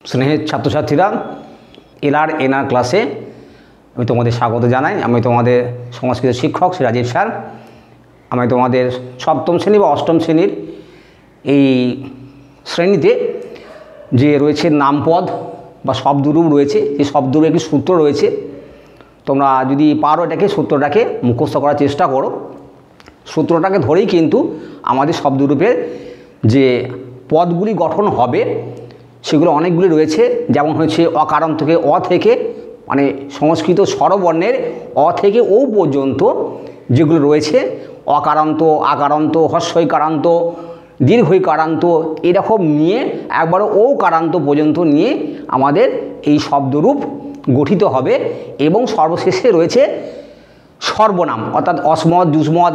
স্নেহের ছাত্রছাত্রীরা, LRNR ক্লাসে আমি তোমাদের স্বাগত জানাই। আমি তোমাদের সংস্কৃত শিক্ষক শ্রী রাজীব স্যার। আমি তোমাদের সপ্তম শ্রেণী বা অষ্টম শ্রেণীর এই শ্রেণীতে যে রয়েছে নামপদ বা শব্দরূপ রয়েছে, এই শব্দরূপের একটি সূত্র রয়েছে। তোমরা যদি পারো এটাকে সূত্রটাকে মুখস্থ করার চেষ্টা করো। সূত্রটাকে ধরেই কিন্তু আমাদের শব্দরূপের যে পদগুলি গঠন হবে সেগুলো অনেকগুলি রয়েছে। যেমন হচ্ছে অকারণ থেকে অ থেকে, মানে সংস্কৃত স্বরবর্ণের অ থেকে ও পর্যন্ত যেগুলো রয়েছে, অকারান্ত, আকারান্ত, হস্যইকারান্ত, দীর্ঘইকারান্ত, এরকম নিয়ে একবারে ও কারান্ত পর্যন্ত নিয়ে আমাদের এই শব্দরূপ গঠিত হবে। এবং সর্বশেষে রয়েছে সর্বনাম, অর্থাৎ অসমদ, যুষ্মদ,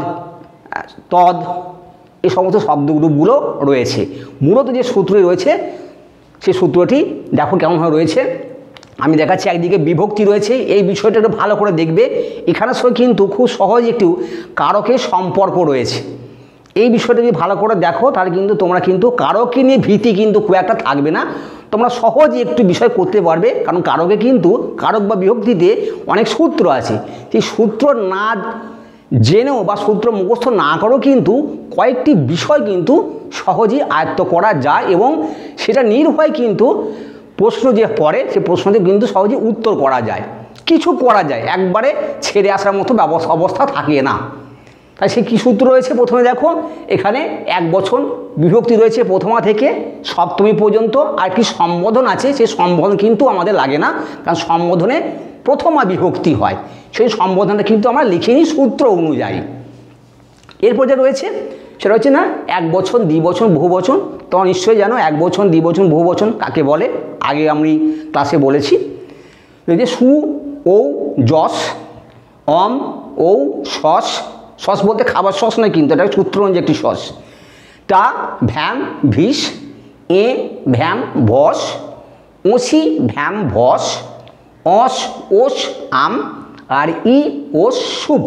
তদ, এই সমস্ত শব্দরূপগুলো রয়েছে। মূলত যে সূত্রটি রয়েছে সেই সূত্রটি দেখো কেমনভাবে রয়েছে। আমি দেখাচ্ছি। একদিকে বিভক্তি রয়েছে, এই বিষয়টা একটু ভালো করে দেখবে। এখানের সঙ্গে কিন্তু খুব সহজ একটু কারকের সম্পর্ক রয়েছে। এই বিষয়টা যদি ভালো করে দেখো তাহলে কিন্তু তোমরা কিন্তু কারকে নিয়ে ভীতি কিন্তু খুব একটা থাকবে না। তোমরা সহজে একটু বিষয় করতে পারবে, কারণ কারকে কিন্তু কারক বা বিভক্তিতে অনেক সূত্র আছে। সেই সূত্র না জেনেও বা সূত্র মুখস্থ না করেও কিন্তু কয়েকটি বিষয় কিন্তু সহজেই আয়ত্ত করা যায়, এবং সেটা নির্ভয় কিন্তু প্রশ্ন যে পড়ে সে প্রশ্নতে কিন্তু সহজেই উত্তর করা যায়, কিছু করা যায়, একবারে ছেড়ে আসার মতো অবস্থা থাকে না। তাই সে কী সূত্র রয়েছে প্রথমে দেখো। এখানে এক বচন বিভক্তি রয়েছে প্রথমা থেকে সপ্তমী পর্যন্ত। আর কি সম্বোধন আছে, সেই সম্বোধন কিন্তু আমাদের লাগে না, কারণ সম্বোধনে প্রথমা বিভক্তি হয়। সেই সম্বোধনটা কিন্তু আমরা লিখে নিই সূত্র অনুযায়ী। এরপর যে রয়েছে সেটা হচ্ছে না এক বচন, দ্বিবচন, বহুবচন। তোমরা নিশ্চয়ই জানো এক বচন, দ্বিবচন, বহুবচন কাকে বলে, আগে আমি ক্লাসে বলেছি। যে সু, ও, যশ, অম, ও, শস। শস বলতে খাবার শস নয় কিন্তু, এটা সূত্র অনুযায়ী একটি শস। টা, ভ্যাম, ভিস। এ, ভ্যাম, ভস। ওসি, ভ্যাম, ভস। অস, ওস, আম। আর ই, ওস, সুপ।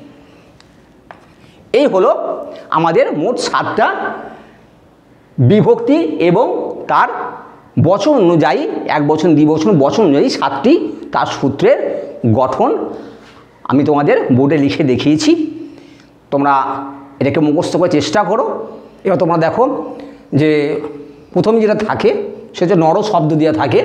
এই হলো আমাদের মোট 7টা বিভক্তি এবং তার বচন অনুযায়ী, এক বচন, দ্বিবচন, বচন অনুযায়ী 7টি তার সূত্রের গঠন আমি তোমাদের বোর্ডে লিখে দেখিয়েছি। তোমরা এটাকে মুখস্থ করার চেষ্টা করো। এবার তোমরা দেখো যে প্রথম যেটা থাকে সেটা নর শব্দ দেওয়া থাকে।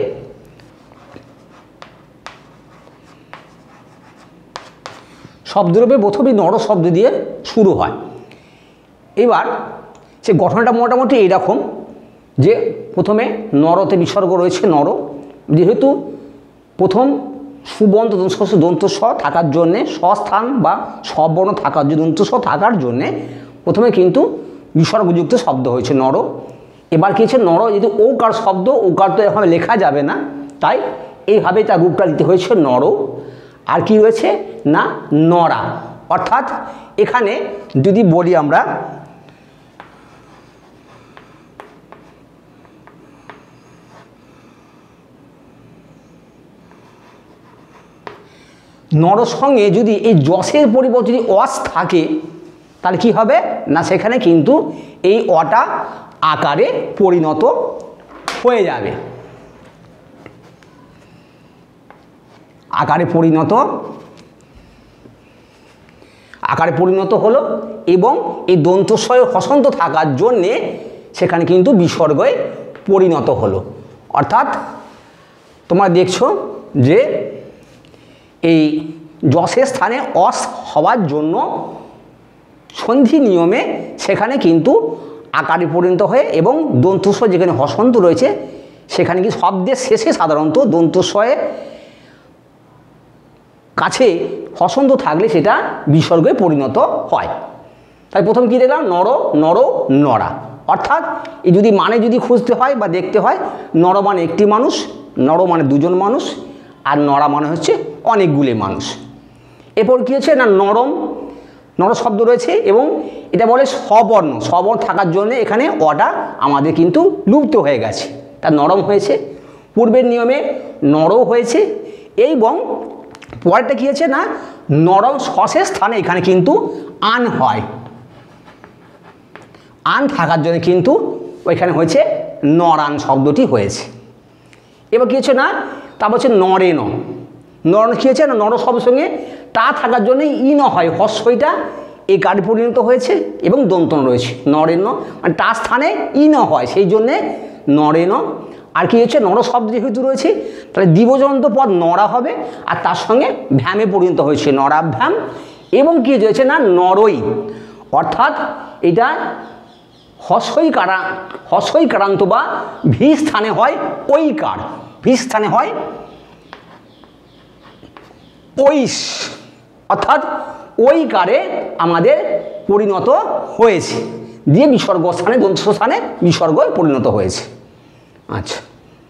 শব্দরূপে প্রথমেই নর শব্দ দিয়ে শুরু হয়। এবার সে গঠনটা মোটামুটি এইরকম যে প্রথমে নরতে বিসর্গ রয়েছে নর, যেহেতু প্রথম সুবন্ত দন্ত স থাকার জন্যে, স্বস্থান বা স্ববর্ণ থাকার জন্য, দন্ত স থাকার জন্যে প্রথমে কিন্তু বিসর্গযুক্ত শব্দ হয়েছে নর। এবার কী হচ্ছে, নর যেহেতু ওকার শব্দ, ওকার তো এভাবে লেখা যাবে না, তাই এইভাবে তার রূপটা দিতে হয়েছে নর। আর কি রয়েছে না নরা, অর্থাৎ এখানে যদি বলি আমরা নর সঙ্গে যদি এই যশের পরিবর্তে যদি অস থাকে তাহলে কি হবে না, সেখানে কিন্তু এই অটা আকারে পরিণত হয়ে যাবে, আকারে পরিণত হলো। এবং এই দন্তস্বয় হসন্ত থাকার জন্যে সেখানে কিন্তু বিসর্গয়ে পরিণত হলো। অর্থাৎ তোমরা দেখছো যে এই যশের স্থানে অস হওয়ার জন্য সন্ধি নিয়মে সেখানে কিন্তু আকারে পরিণত হয়ে, এবং দন্তস্বয় যেখানে হসন্ত রয়েছে সেখানে কি শব্দের শেষে সাধারণত দন্তস্বয়ে কাছে হসন্ত থাকলে সেটা বিসর্গে পরিণত হয়। তাই প্রথম কী দেখলাম নর, নর, নরা। অর্থাৎ এই যদি মানে যদি খুঁজতে হয় বা দেখতে হয়, নর মানে একটি মানুষ, নর মানে দুজন মানুষ, আর নরা মানে হচ্ছে অনেকগুলি মানুষ। এরপর কী হচ্ছে না নরম, নর শব্দ রয়েছে এবং এটা বলে স্ববর্ণ, স্ববর্ণ থাকার জন্য এখানে অটা আমাদের কিন্তু লুপ্ত হয়ে গেছে, তার নরম হয়েছে। পূর্বের নিয়মে নরও হয়েছে। এবং পরেরটা কী হচ্ছে না নরম শসের স্থানে এখানে কিন্তু আন হয়, আন থাকার জন্য কিন্তু ওইখানে হয়েছে নরান শব্দটি হয়েছে। এবার কী হচ্ছে না, তারপর হচ্ছে নরে ন, নর কী হচ্ছে না, নর শব্দের সঙ্গে টা থাকার জন্য ই ন হয়, হস্যইটা এই কারে পরিণত হয়েছে এবং দন্ত ন রয়েছে, নরে ন মানে টা স্থানে ই ন হয়, সেই জন্যে নরে ন। আর কি হচ্ছে, নর শব্দ যেহেতু রয়েছে তাহলে দ্বিবচন্ত পদ নরা হবে, আর তার সঙ্গে ভ্যামে পরিণত হয়েছে নরাভ্যাম। এবং কি হয়েছে না, নরই, অর্থাৎ এটা হস্যই কারান্ত বা ভি স্থানে হয় ঐকার, ভি স্থানে হয় ঐস, অর্থাৎ ঐকারে আমাদের পরিণত হয়েছে, দিয়ে বিসর্গ স্থানে দন্ত স্থানে বিসর্গ পরিণত হয়েছে। আচ্ছা,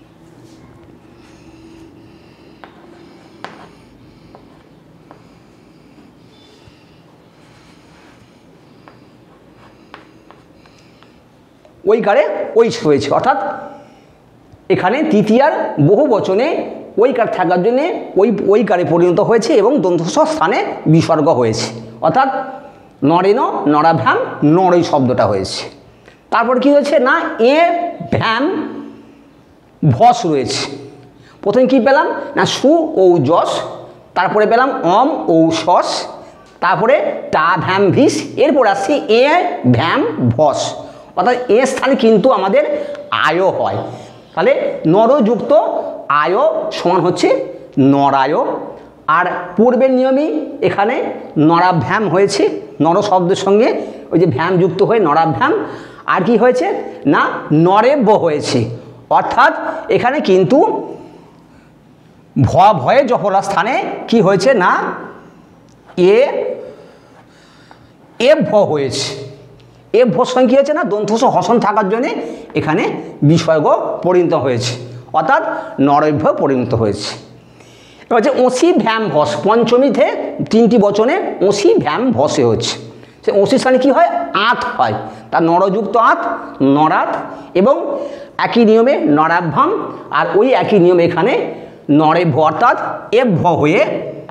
ঐকারে ঐস হয়েছে, অর্থাৎ এখানে তৃতীয়ার বহু বচনে ঐকার থাকার জন্যে ঐকারে পরিণত হয়েছে এবং দন্তস স্থানে বিসর্গ হয়েছে, অর্থাৎ নরেন নরাভ্যাম নরই শব্দটা হয়েছে। তারপর কি হয়েছে না, এ ভ্যাম ভস রয়েছে। প্রথমে কি পেলাম না, সু ও যশ, তারপরে পেলাম অম ও সস, তারপরে টা ভ্যাম ভিস, এরপর আসছে এ ভ্যাম ভস, অর্থাৎ এ স্থানে কিন্তু আমাদের আয় হয়, তাহলে নরযুক্ত আয় সমান হচ্ছে নরায়। আর পূর্বের নিয়মই এখানে নরাভ্যাম হয়েছে, নর শব্দের সঙ্গে ওই যে ভ্যাম যুক্ত হয়ে নরাভ্যাম। আর কি হয়েছে না, নরেভ্য হয়েছে, অর্থাৎ এখানে কিন্তু ভয়ে জফলা স্থানে কি হয়েছে না, এভ্য হয়েছে, এভ্যর সঙ্গে কী হয়েছে না, দন্তস হসন থাকার জন্যে এখানে বিসর্গ পরিণত হয়েছে, অর্থাৎ নরভ্য পরিণত হয়েছে। এবার হচ্ছে ওসি ভ্যাম ভস, পঞ্চমীতে তিনটি বচনে ওসি ভ্যাম ভসে হচ্ছে, সে ওসি স্থানে কী হয়, আঁত হয়, তার নরযুক্ত আঁত নরাত, এবং একই নিয়মে নরাভ্যাম, আর ওই একই নিয়মে এখানে নরেভ্য অর্থাৎ এভ্য হয়ে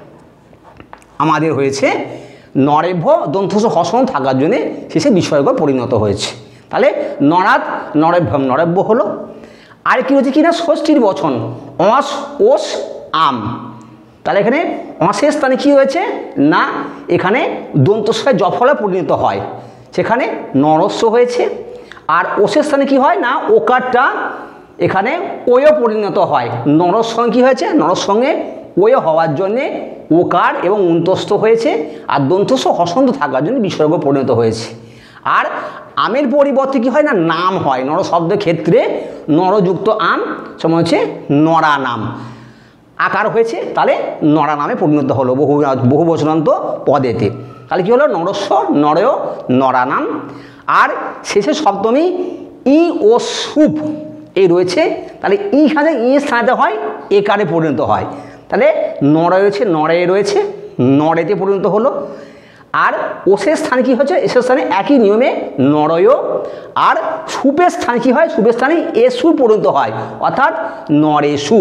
আমাদের হয়েছে নরেভ্য দন্তস হসন থাকার জন্যে শেষে বিসর্গ পরিণত হয়েছে, তাহলে নরাত নরেভ্যম নরেভ্য হলো। আর কি হচ্ছে কি না, ষষ্ঠীর বচন অস ওস আম, তাহলে এখানে অসের স্থানে কী হয়েছে না, এখানে দন্তস্বয় জফলা পরিণত হয়, সেখানে নরস্ব হয়েছে। আর ওসের স্থানে কী হয় না, ওকারটা এখানে ওয় পরিণত হয়, নরর সঙ্গে কী হয়েছে, নরর সঙ্গে ওয় হওয়ার জন্যে ওকার এবং উন্তস্থ হয়েছে, আর দন্তস্ব হসন্ত থাকার জন্য বিসর্গ পরিণত হয়েছে। আর আমের পরিবর্তে কী হয় না, নাম হয়, নর শব্দের ক্ষেত্রে নরযুক্ত আম সমান হচ্ছে নরা নাম, আকার হয়েছে, তাহলে নরা নামে পরিণত হলো বহু বচনান্ত পদেতে, তাহলে কী হলো, নরস্ব নরয় নরা নাম। আর শেষে সপ্তমী ই ও সুপ এই রয়েছে, তাহলে ইখানে ই স্থানে হয় একারে পরিণত হয়, তাহলে নরয় রয়েছে নরে রয়েছে নরেতে পরিণত হলো। আর ওসের স্থানে কী হচ্ছে, এসের স্থানে একই নিয়মে নরয়। আর সুপের স্থানে কী হয়, সুপের স্থানে এসু পরিণত হয়, অর্থাৎ নরেসু।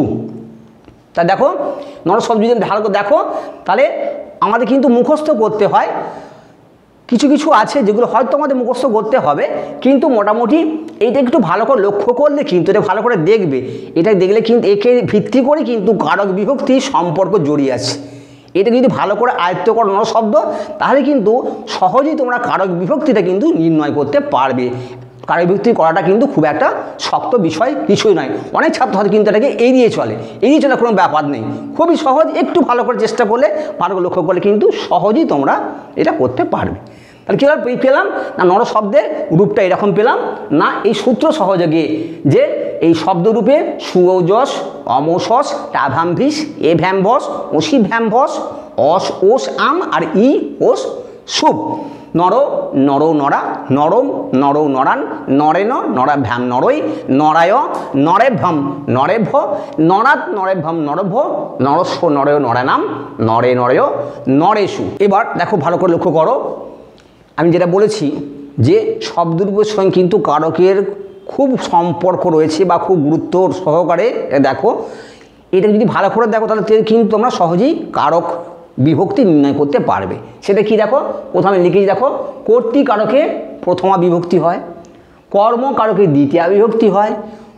তা দেখো নর শব্দ যদি ভালো করে দেখো, তাহলে আমাদের কিন্তু মুখস্থ করতে হয়, কিছু কিছু আছে যেগুলো হয়তো আমাদের মুখস্থ করতে হবে, কিন্তু মোটামুটি এইটা একটু ভালো করে লক্ষ্য করলে কিন্তু, এটা ভালো করে দেখবে, এটা দেখলে কিন্তু একে ভিত্তি করে কিন্তু কারক বিভক্তি সম্পর্ক জড়িয়ে আছে, এটা যদি ভালো করে আয়ত্ত করো নর শব্দ, তাহলে কিন্তু সহজেই তোমরা কারক বিভক্তিটা কিন্তু নির্ণয় করতে পারবে। কারক বিভক্তি করাটা কিন্তু খুব একটা শক্ত বিষয় কিছুই নয়, অনেক ছাত্রছাত্রী কিন্তু এটাকে এড়িয়ে চলে কোনো ব্যাপার নেই, খুবই সহজ, একটু ভালো করে চেষ্টা করলে ভালো করে লক্ষ্য করলে কিন্তু সহজেই তোমরা এটা করতে পারবে। তাহলে কীভাবে পেলাম না, নর শব্দের রূপটা এরকম পেলাম না, এই সূত্র সহযোগে যে এই শব্দরূপে সুযশ অমোসস টাভ্যামভিস এ ভ্যামভস ওসি ভ্যামভস অস ওস আম আর ই ওস সুপ, নর নর নরা নরম নর নরান নরেন নরাভ্যাম নরই নরায় নরেভ্যম নরেভ্য নরাত নরেভ্যম নরভ্য নরস্ব নরয় নরানাম নরে নরয় নরেশু। এবার দেখো ভালো করে লক্ষ্য করো, আমি যেটা বলেছি যে শব্দরূপের সঙ্গে কিন্তু কারকের খুব সম্পর্ক রয়েছে বা খুব গুরুত্ব সহকারে দেখো, এটা যদি ভালো করে দেখো তাহলে কিন্তু তোমরা সহজেই কারক বিভক্তি নির্ণয় করতে পারবে। সেটা কি দেখো, প্রথমে লিখেছি দেখো, কর্তৃ কারকে প্রথমা বিভক্তি হয়, কর্ম কারকে দ্বিতীয়া বিভক্তি হয়,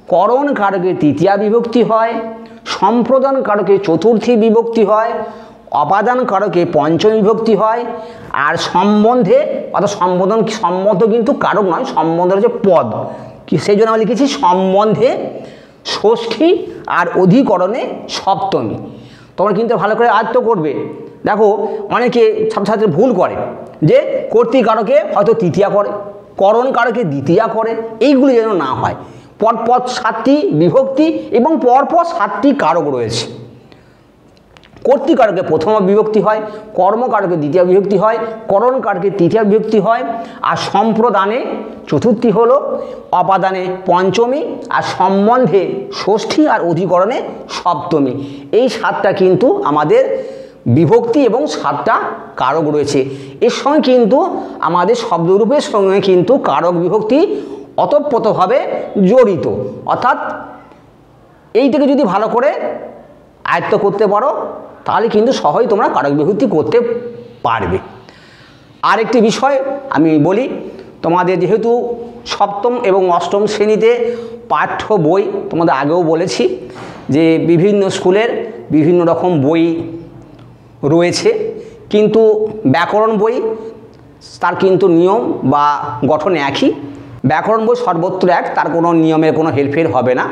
করণ কারকে তৃতীয়া বিভক্তি হয়, সম্প্রদান কারকে চতুর্থী বিভক্তি হয়, অপাদান কারকে পঞ্চমী বিভক্তি হয়, আর সম্বন্ধে অর্থাৎ সম্বন্ধ কিন্তু কারক নয়, সম্বন্ধ হচ্ছে পদ, সেই জন্য আমরা লিখেছি সম্বন্ধে ষষ্ঠী আর অধিকরণে সপ্তমী। তোমরা কিন্তু ভালো করে আয়ত্ত করবে। দেখো অনেকে ছাত্রছাত্রী ভুল করে যে কর্তৃকারকে হয়তো তৃতীয়া করে, করণ কারকে দ্বিতীয়া করে, এইগুলি যেন না হয়। পরপর 7টি বিভক্তি এবং পরপর 7টি কারক রয়েছে। কর্তৃকারকে প্রথম বিভক্তি হয়, কর্মকারকে দ্বিতীয় বিভক্তি হয়, করণ কারকে তৃতীয় বিভক্তি হয়, আর সম্প্রদানে চতুর্থী হলো, অপাদানে পঞ্চমী, আর সম্বন্ধে ষষ্ঠী, আর অধিকরণে সপ্তমী। এই 7টা কিন্তু আমাদের বিভক্তি এবং 7টা কারক রয়েছে। এর সঙ্গে কিন্তু আমাদের শব্দরূপের সঙ্গে কিন্তু কারক বিভক্তি ওতপ্রোতভাবে জড়িত। অর্থাৎ এইটাকে যদি ভালো করে আয়ত্ত করতে পারো তাহলে কিন্তু সহজেই তোমরা কারক বিভক্তি করতে পারবে। আরেকটি বিষয় আমি বলি, তোমাদের যেহেতু সপ্তম এবং অষ্টম শ্রেণীতে পাঠ্য বই, তোমাদের আগেও বলেছি যে বিভিন্ন স্কুলের বিভিন্ন রকম বই রয়েছে, কিন্তু ব্যাকরণ বই তার কিন্তু নিয়ম বা গঠন একই। ব্যাকরণ বই সর্বত্র এক, তার কোনো নিয়মের কোনো হেরফের হবে না।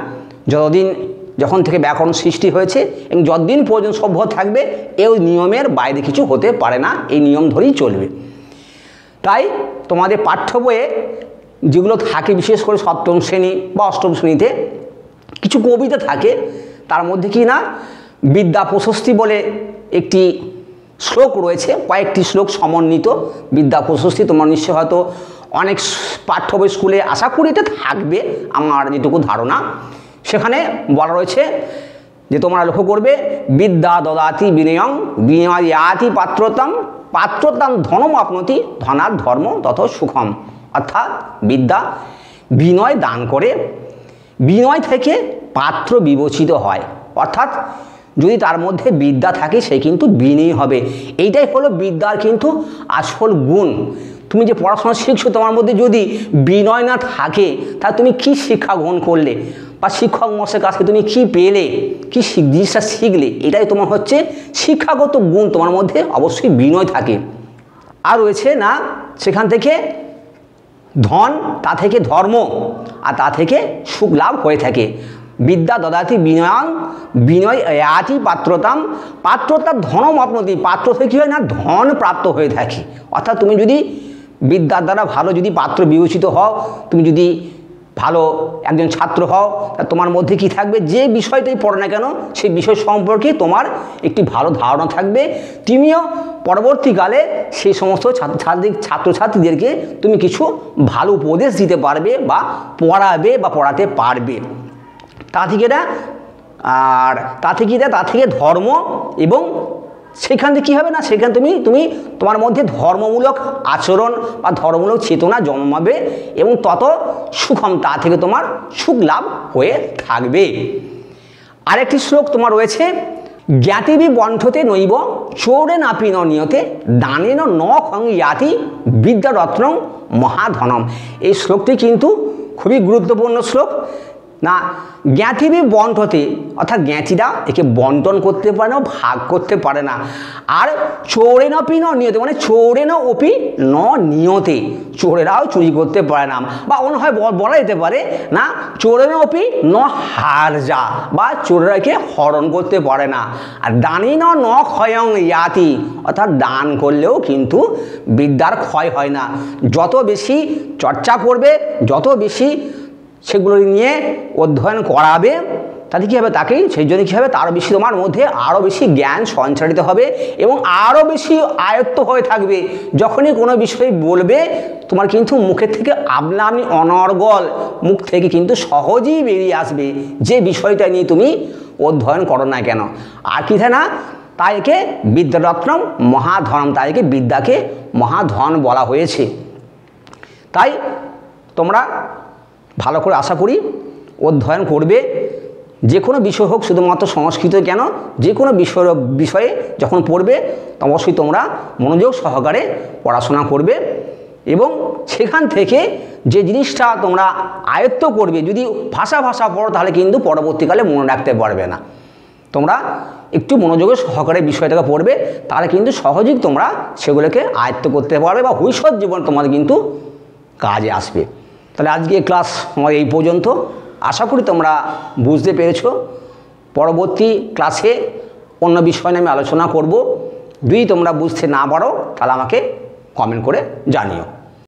যখন থেকে ব্যাকরণ সৃষ্টি হয়েছে এবং যতদিন পর্যন্ত সভ্য থাকবে এই নিয়মের বাইরে কিছু হতে পারে না, এই নিয়ম ধরেই চলবে। তাই তোমাদের পাঠ্য বইয়ে যেগুলো থাকে, বিশেষ করে সপ্তম শ্রেণী বা অষ্টম শ্রেণীতে কিছু কবিতা থাকে, তার মধ্যে কি না বিদ্যা প্রশস্তি বলে একটি শ্লোক রয়েছে, কয়েকটি শ্লোক সমন্বিত বিদ্যা প্রশস্তি। তোমার নিশ্চয় হয়তো অনেক পাঠ্য বই স্কুলে আশা করি এটা থাকবে, আমার যেটুকু ধারণা। সেখানে বলা রয়েছে যে তোমরা লক্ষ্য করবে, বিদ্যা দদাতি বিনয়ং বিনয়াতি পাত্রতাম পাত্রতাম ধনম আপনতি ধনার ধর্ম তত সুখম। অর্থাৎ বিদ্যা বিনয় দান করে, বিনয় থেকে পাত্র বিবেচিত হয়। অর্থাৎ যদি তার মধ্যে বিদ্যা থাকে সে কিন্তু বিনয়ী হবে। এইটাই হলো বিদ্যার কিন্তু আসল গুণ। তুমি যে পড়াশোনা শিখছো, তোমার মধ্যে যদি বিনয় না থাকে তাহলে তুমি কি শিক্ষা গ্রহণ করলে বা শিক্ষক মশাইয়ের কাছে তুমি কি পেলে, কি জিনিসটা শিখলে, এটাই তোমার হচ্ছে শিক্ষাগত গুণ। তোমার মধ্যে অবশ্যই বিনয় থাকে। আর রয়েছে না সেখান থেকে ধন, তা থেকে ধর্ম, আর তা থেকে সুখ লাভ হয়ে থাকে। বিদ্যা দদাতি বিনয়াং বিনয় আতি পাত্রতাম পাত্রতার ধনম আপনতি, পাত্র থেকে কী হয় না ধন প্রাপ্ত হয়ে থাকে। অর্থাৎ তুমি যদি বিদ্যার দ্বারা ভালো যদি পাত্র বিবেচিত হও, তুমি যদি ভালো একজন ছাত্র হও, তোমার মধ্যে কি থাকবে, যে বিষয়টাই পড়ো না কেন সেই বিষয় সম্পর্কে তোমার একটি ভালো ধারণা থাকবে। তুমিও পরবর্তীকালে সেই সমস্ত ছাত্রছাত্রীদেরকে তুমি কিছু ভালো উপদেশ দিতে পারবে বা পড়াবে বা পড়াতে পারবে। তা থেকে ধর্ম, এবং সেখান থেকে কী হবে না, সেখানে তুমি তোমার মধ্যে ধর্মমূলক আচরণ বা ধর্মমূলক চেতনা জন্মাবে এবং তত সুখম, তা থেকে তোমার সুখ লাভ হয়ে থাকবে। আরেকটি শ্লোক তোমার রয়েছে, জ্ঞাতিবি বণ্ঠতে নৈব চৌরে নাপি নিয়তে দানেন ন খং ইয়াতি বিদ্যারত্নং মহাধনম। এই শ্লোকটি কিন্তু খুবই গুরুত্বপূর্ণ শ্লোক না। জ্ঞাতিবি বণ্ঠতে, অর্থাৎ জ্ঞাতিরা একে বন্টন করতে পারে না, ভাগ করতে পারে না। আর চোরেন অপি ন নিয়তে, মানে চোরেন অপি ন নিয়তে, চোরেরাও চুরি করতে পারে না, বা অন্য হয় বলা যেতে পারে না চোরেন অপি ন হারজা, বা চোরেরাকে হরণ করতে পারে না। আর দানি ন ক্ষয়ং ইয়াতি, অর্থাৎ দান করলেও কিন্তু বিদ্যার ক্ষয় হয় না। যত বেশি চর্চা করবে, যত বেশি সেগুলো নিয়ে অধ্যয়ন করাবে, তাতে কী হবে, তাকেই সেই জন্য কী হবে, তারও বেশি তোমার মধ্যে আরও বেশি জ্ঞান সঞ্চারিত হবে এবং আরও বেশি আয়ত্ত হয়ে থাকবে। যখনই কোনো বিষয় বলবে তোমার কিন্তু মুখের থেকে আপনা আপনি অনর্গল মুখ থেকে কিন্তু সহজেই বেরিয়ে আসবে যে বিষয়টা নিয়ে তুমি অধ্যয়ন করো না কেন। আর কি থাকে না, তাই একে বিদ্যারত্নম মহাধনম, তাই একে বিদ্যাকে মহাধন বলা হয়েছে। তাই তোমরা ভালো করে আশা করি অধ্যয়ন করবে, যে কোনো বিষয় হোক, শুধুমাত্র সংস্কৃত কেন, যে কোনো বিষয়ে যখন পড়বে অবশ্যই তোমরা মনোযোগ সহকারে পড়াশোনা করবে এবং সেখান থেকে যে জিনিসটা তোমরা আয়ত্ত করবে, যদি ভাষা পড়ো তাহলে কিন্তু পরবর্তীকালে মনে রাখতে পারবে না। তোমরা একটু মনোযোগের সহকারে বিষয়টাকে পড়বে, তাহলে কিন্তু সহজেই তোমরা সেগুলোকে আয়ত্ত করতে পারবে বা ভবিষ্যৎ জীবন তোমাদের কিন্তু কাজে আসবে। তাহলে আজকে ক্লাস আমার এই পর্যন্ত। আশা করি তোমরা বুঝতে পেরেছো। পরবর্তী ক্লাসে অন্য বিষয় নিয়ে আমি আলোচনা করব। যদি তোমরা বুঝতে না পারো তাহলে আমাকে কমেন্ট করে জানিও।